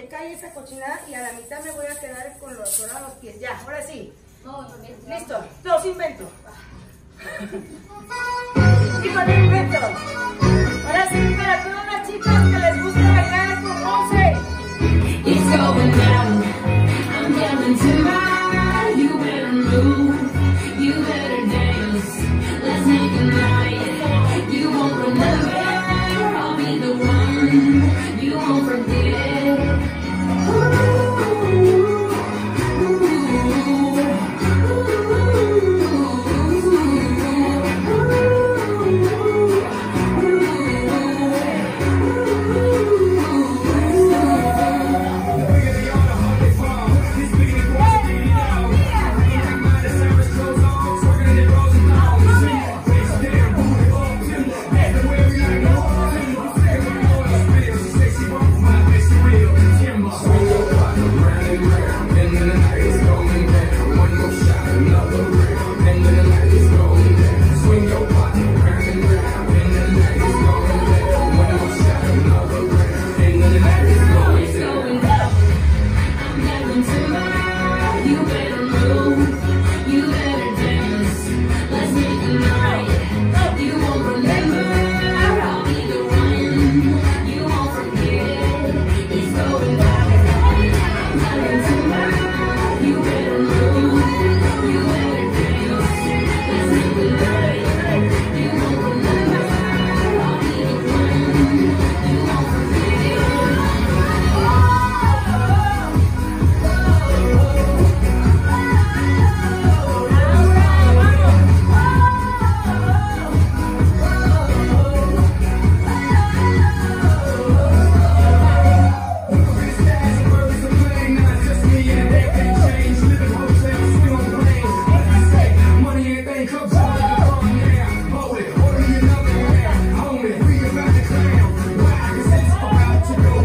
me cae esa cochinada y a la mitad me voy a quedar con los pies. Ya, ahora sí. Listo, los invento. Y con el invento. Ahora sí, para todas las chicas que les gusta bailar con Monse. It's going down. I'm coming to ride. You better move. You better dance. Let's make a night. You won't remember. I'll be the one. You won't forget.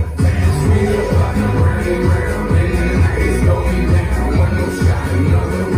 Another